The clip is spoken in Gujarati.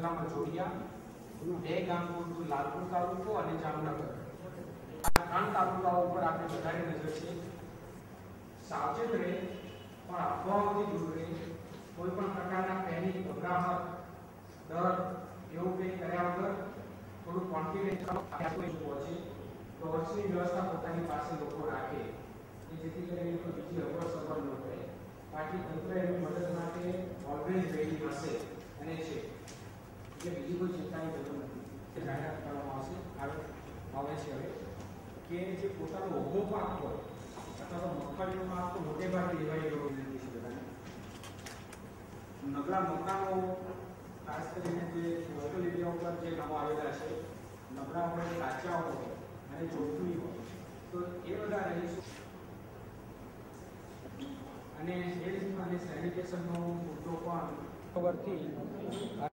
જિલ્લામાં જોડિયા, 2 ગામ લાલપુર તાલુકો અને જામનગર, આ 3 તાલુકાઓ ઉપર આપણે વધારે નજર છે. સાવચેત રહે, પણ અફવાઓથી દૂર રહે. કોઈ પણ પ્રકારના પેનિક, ગભરાહટ, ડર એવું કંઈ કર્યા વગર થોડું કોન્ફિડન્સ પહોંચે તો વર્ષની વ્યવસ્થા પોતાની પાસે લોકો રાખે કે જેથી કરીને કોઈ બીજી અવર સવર ન કરે. બાકી તંત્ર એની મદદ માટે ઓલવેઝ રેડી હશે અને છે, એટલે બીજી કોઈ ચિંતાની જરૂર નથી. જાહેરાત કરવામાં આવે છે હવે કે જે પોતાનો ઉભો પાક હોય અથવા તો મગફળીનો પાક તો મોટે ભાગે લેવાઈ ગયો નથી છે બધાને. નબળા મકાનો ખાસ કરીને જે સોશિયલ મીડિયા ઉપર જે નામો આવેલા છે, નબળા હોય, કાચા હોય અને જોખમી હોય, તો એ બધા રહીશું અને હેલ્થ અને સેનિટેશનનો મુદ્દો પણ